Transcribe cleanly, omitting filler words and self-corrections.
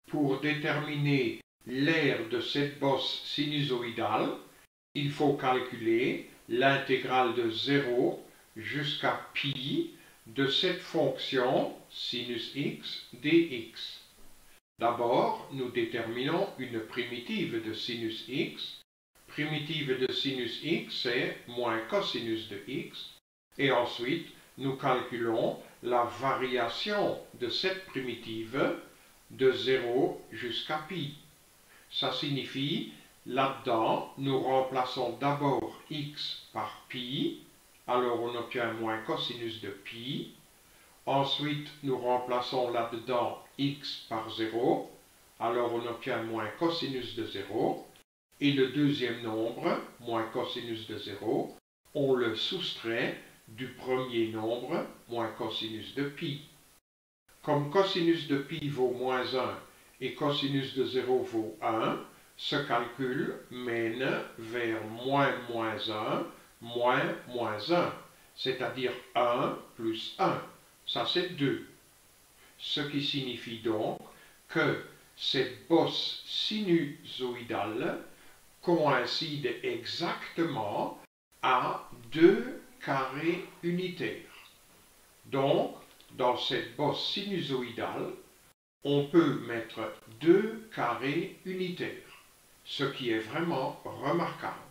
pour déterminer l'aire de cette bosse sinusoïdale, il faut calculer l'intégrale de 0 jusqu'à pi de cette fonction sinus x dx. D'abord, nous déterminons une primitive de sinus x. Primitive de sinus x, c'est moins cosinus de x. Et ensuite, nous calculons la variation de cette primitive de 0 jusqu'à pi. Ça signifie, là-dedans, nous remplaçons d'abord x par pi, alors on obtient moins cosinus de pi. Ensuite, nous remplaçons là-dedans x par 0, alors on obtient moins cosinus de 0. Et le deuxième nombre, moins cosinus de 0, on le soustrait du premier nombre, moins cosinus de pi. Comme cosinus de pi vaut moins 1 et cosinus de 0 vaut 1, ce calcul mène vers moins 1, moins 1, c'est-à-dire 1 plus 1. Ça, c'est 2. Ce qui signifie donc que cette bosse sinusoïdale coïncide exactement à 2 carrés unitaires. Donc, dans cette bosse sinusoïdale, on peut mettre 2 carrés unitaires, ce qui est vraiment remarquable.